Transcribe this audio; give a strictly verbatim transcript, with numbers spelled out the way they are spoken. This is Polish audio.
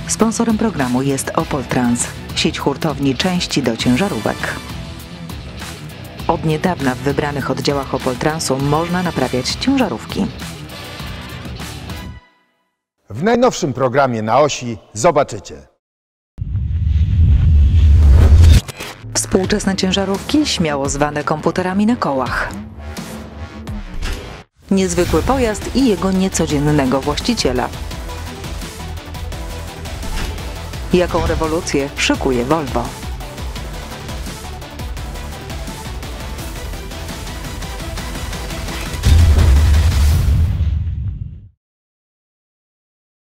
Sponsorem programu jest Opol Trans, sieć hurtowni części do ciężarówek. Od niedawna w wybranych oddziałach Opol Transu można naprawiać ciężarówki. W najnowszym programie Na Osi zobaczycie. Współczesne ciężarówki, śmiało zwane komputerami na kołach. Niezwykły pojazd i jego niecodziennego właściciela. Jaką rewolucję szykuje Volvo?